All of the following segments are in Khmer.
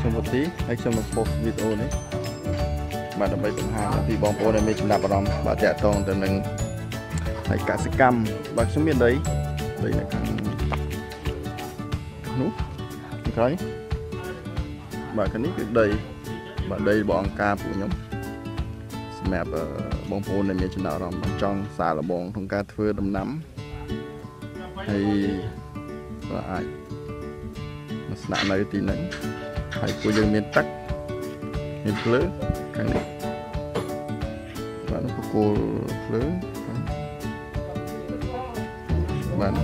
ខ្ញុំវិធីហើយខ្ញុំនឹង post វីដេអូនេះបាទដើម្បីបង្ហាញពីបងប្អូនដែលមានចំណាប់អារម្មណ៍បាទតាក់ទងទៅនឹងហើយកសិកម្មបាទខ្ញុំមានដីនៅខាងនោះក្រោយបាទខាងនេះគឺដីបាទដីរបស់អង្គការពួកខ្ញុំសម្រាប់បងប្អូនដែលមានចំណាប់អារម្មណ៍ចង់សាកល្បងក្នុងការធ្វើដំណាំហើយបាទអាចមកស្នាក់នៅទីហ្នឹងហើយពួកយើងមានទឹកមានភ្លើងខាងនេះបាទបកគោលភ្លើងបាទ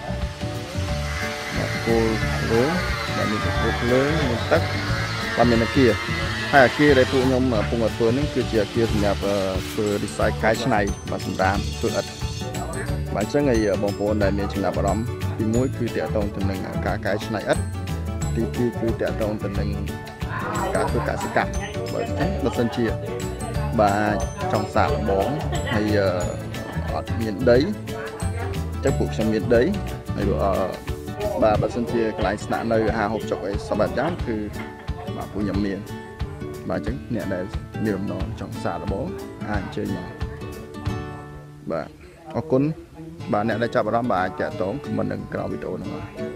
គោលភ្លើងបាទមានបកគោលភ្លើងមានទឹកបាទមានអគារហើយអគារដែលពួកខ្ញុំកំពុងធ្វើនេះគឺជាអគារសម្រាប់ធ្វើ design កែច្នៃបាទសម្រាប់ធ្វើឥដ្ឋបាទអញ្ចឹងហើយបងប្អូនដែលមានចំណាប់អារម្មណ៍ទី1គឺតាក់ទងទៅនឹងការកែច្នៃឥដ្ឋទី2គឺតាក់ទងទៅនឹងការធ្វើកសិកម្មបើសិនជាបាទចង់សាកល្បងហើយអត់មានដីចឹងពួកខ្ញុំមានដីហើយបាទបើសិនជាកន្លែងស្នាក់នៅអាហារហូបចុកអីសពយ៉ាងគឺបាទពួកខ្ញុំមានបាទអញ្ចឹងអ្នកដែលមានបំណងចង់សាកល្បងអាចអញ្ជើញមកបាទអរគុណបាទអ្នកដែលចាប់អារម្មណ៍បាទអាចតាក់ទងខមមិននឹងក្រោមវីដេអូហ្នឹង